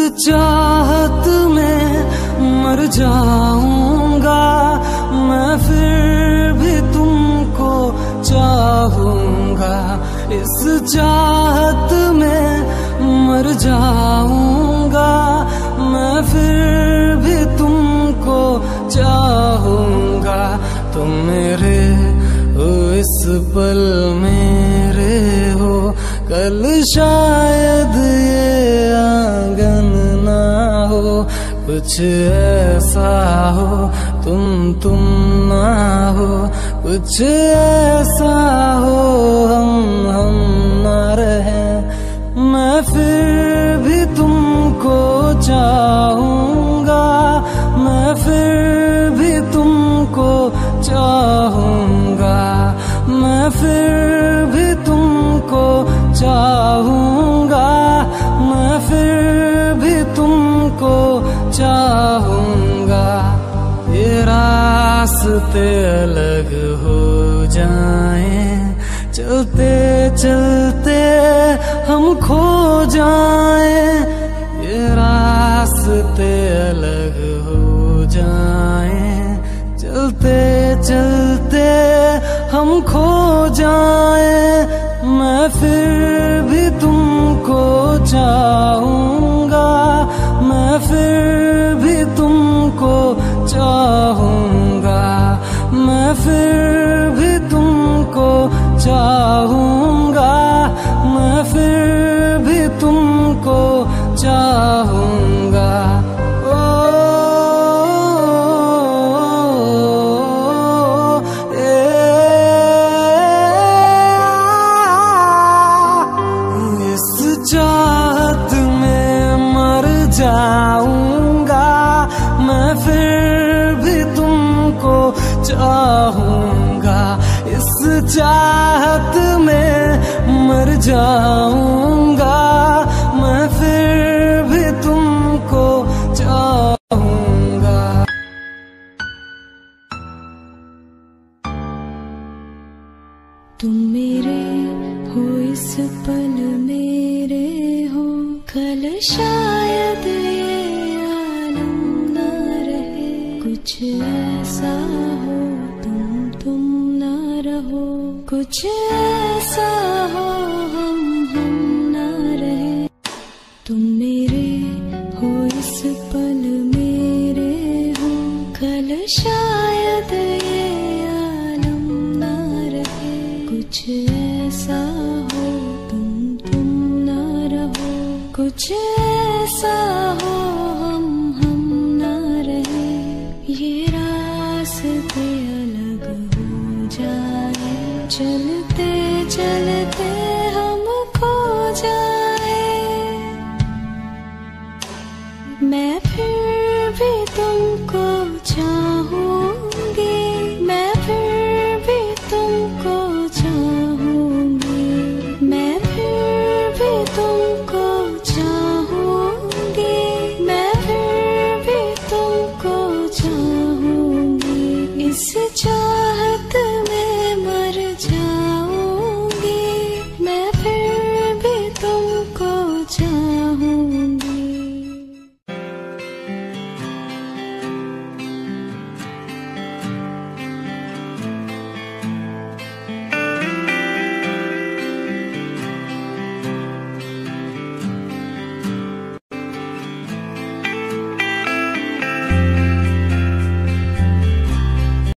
चाहत में मर जाऊंगा मैं, फिर भी तुमको चाहूंगा। इस चाहत में मर जाऊंगा मैं, फिर भी तुमको चाहूंगा। तुम मेरे हो इस पल मेरे हो, कल शायद ये आंगन ना हो। कुछ ऐसा हो तुम ना हो, कुछ ऐसा हो हम ना रहे। मैं फिर भी तुमको चाहूंगा, मैं फिर भी तुमको चाहूंगा, मैं फिर भी तुमको चाहूंगा, मैं फिर भी तुमको चाहूंगा। ये रास्ते अलग हो जाएं, चलते चलते हम खो जाएं। ये रास्ते अलग हो जाएं, चलते चलते हम खो जाएं। मैं फिर भी तुमको चाहूंगा, मैं फिर भी तुमको चाहूंगा, मैं फिर भी तुमको चाहूंगा, मैं फिर भी तुमको चाहूंगा। चाहत में मर जाऊंगा मैं, फिर भी तुमको चाहूंगा। इस चाहत में मर जाऊंगा मैं, फिर भी तुमको चाहूंगा। तुम मेरे हो इस पल मेरे हो, कल शायद ये आलम न रहे। कुछ ऐसा हो तुम न रहो, कुछ ऐसा हो हम न रहे। तुम मेरे हो इस पल मेरे हो, कल शायद ये आलम न रहे। कुछ ऐसा हो तुम न रहो, कुछ ऐसा हो हम न रहे। ये रास्ते अलग हो जाए, चलते चलते